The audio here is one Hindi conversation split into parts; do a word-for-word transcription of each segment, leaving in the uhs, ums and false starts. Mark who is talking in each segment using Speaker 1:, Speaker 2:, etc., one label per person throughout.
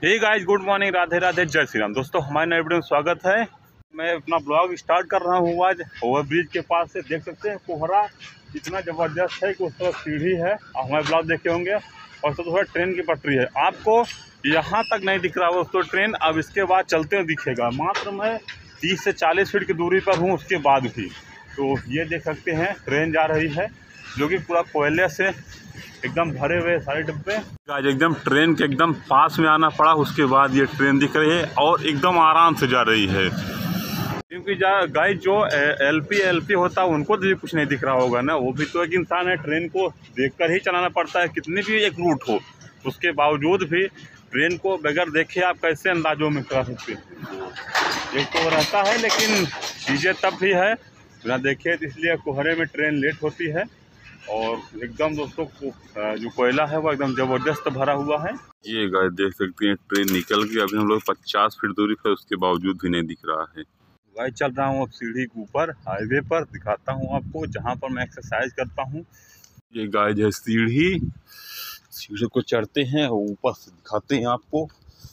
Speaker 1: हे guys, good morning, Radhe Radhe, जय श्री राम। दोस्तों, हमारे नए वीडियो में स्वागत है। मैं अपना ब्लॉग स्टार्ट कर रहा हूँ आज ओवर ब्रिज के पास से। देख सकते हैं कोहरा इतना ज़बरदस्त है कि उस तरफ सीढ़ी है। आप हमारे ब्लॉग देखे होंगे। और सब थोड़ा ट्रेन की पटरी है, आपको यहाँ तक नहीं दिख रहा हो दोस्तों ट्रेन। अब इसके बाद चलते हुए दिखेगा। मात्र मैं तीस से चालीस फीट की दूरी पर हूँ उसके बाद भी। तो ये देख सकते हैं ट्रेन जा रही है, जो कि पूरा कोयले से एकदम भरे हुए सारे डब्बे। आज एकदम ट्रेन के एकदम पास में आना पड़ा, उसके बाद ये ट्रेन दिख रही है और एकदम आराम से जा रही है। क्योंकि गाइस जो एलपी एलपी होता है उनको तो कुछ नहीं दिख रहा होगा ना, वो भी तो एक इंसान है। ट्रेन को देखकर ही चलाना पड़ता है, कितनी भी एक रूट हो उसके बावजूद भी ट्रेन को बगैर देखे आप कैसे अंदाजों में करा सकते हैं। एक तो रहता है, लेकिन चीज़ें तब भी है बिना देखे, इसलिए कोहरे में ट्रेन लेट होती है। और एकदम दोस्तों को जो कोयला है वो एकदम ज़बरदस्त भरा हुआ है। ये गाइस देख सकते हैं ट्रेन निकल गई। अभी हम लोग पचास फीट दूरी पर, उसके बावजूद भी नहीं दिख रहा है। गाइस चल रहा हूँ अब सीढ़ी के ऊपर, हाईवे पर। दिखाता हूँ आपको जहाँ पर मैं एक्सरसाइज करता हूँ। ये गाइस है सीढ़ी, सीढ़ी को चढ़ते हैं और ऊपर से दिखाते हैं आपको।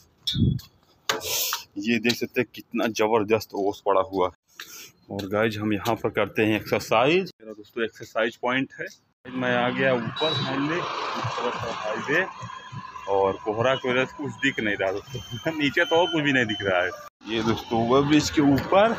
Speaker 1: ये देख सकते हैं कितना ज़बरदस्त ओस पड़ा हुआ है। और गाइज हम यहाँ पर करते हैं एक्सरसाइज। मेरा दोस्तों एक्सरसाइज पॉइंट है। मैं आ गया ऊपर फाइनली, इस तरफ हाईवे। और कोहरा की वजह से कुछ दिख नहीं रहा दोस्तों नीचे तो और कुछ भी नहीं दिख रहा है। ये दोस्तों ओवर ब्रिज के ऊपर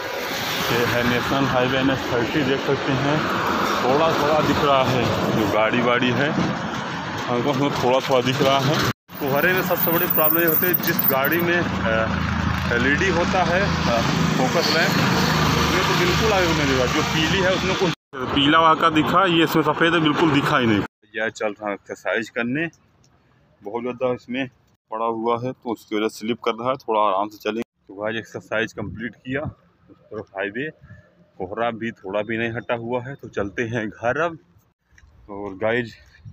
Speaker 1: ये है national highway N H thirty. देख सकते हैं थोड़ा थोड़ा दिख रहा है, जो गाड़ी वाड़ी है हमको उसमें थोड़ा थोड़ा दिख रहा है। कोहरे में सबसे बड़ी प्रॉब्लम ये होती है, जिस गाड़ी में एल ई डी होता है फोकस लैंप, तो बिल्कुल आगे नहीं दिखा। जो पीली है उसमें कुछ पीला वाका दिखा, ये इसमें सफ़ेद है, बिल्कुल दिखा ही नहीं। यह चल रहा है एक्सरसाइज करने, बहुत ज़्यादा इसमें पड़ा हुआ है तो उसकी वजह से स्लिप कर रहा है। थोड़ा आराम से चलेंगे। तो आज एक्सरसाइज कंप्लीट किया। उस तरफ हाईवे, कोहरा भी थोड़ा भी नहीं हटा हुआ है। तो चलते हैं घर अब। और गाइज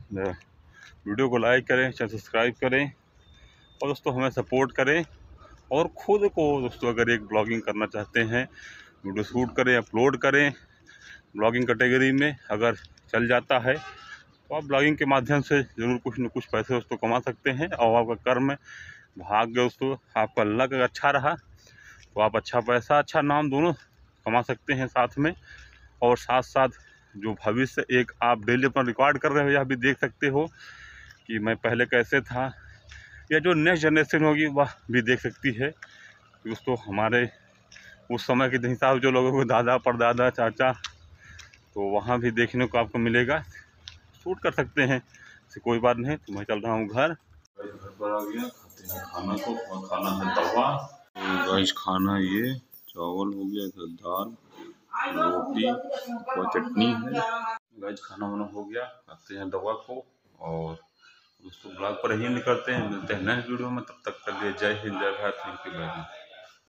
Speaker 1: वीडियो को लाइक करें, चैनल सब्सक्राइब करें और दोस्तों हमें सपोर्ट करें। और ख़ुद को दोस्तों अगर एक ब्लॉगिंग करना चाहते हैं, वीडियो शूट करें, अपलोड करें, ब्लॉगिंग कैटेगरी में अगर चल जाता है तो आप ब्लॉगिंग के माध्यम से ज़रूर कुछ न कुछ पैसे दोस्तों कमा सकते हैं। और आपका कर्म भाग्य दोस्तों, आपका लक अगर अच्छा रहा तो आप अच्छा पैसा अच्छा नाम दोनों कमा सकते हैं साथ में। और साथ साथ जो भविष्य एक आप डेली अपना रिकॉर्ड कर रहे हो, यह भी देख सकते हो कि मैं पहले कैसे था, या जो नेक्स्ट जनरेशन होगी वह भी देख सकती है। दोस्तों हमारे उस समय के हिसाब जो लोगों को दादा परदादा चाचा, तो वहाँ भी देखने को आपको मिलेगा। शूट कर सकते हैं, ऐसी कोई बात नहीं। तो मैं चल रहा हूँ घर। घर पर आ गया, खाते हैं खाना को। और खाना है तवा, गाइस खाना ये चावल हो गया, इधर दाल रोटी और चटनी है। गाइस खाना वाना हो गया, खाते हैं दवा को। और दोस्तों ब्लॉग पर ही निकलते हैं, मिलते हैं नेक्स्ट वीडियो में। तब तक कर लिए जय हिंद, जय Bharat, thank you, bye bye.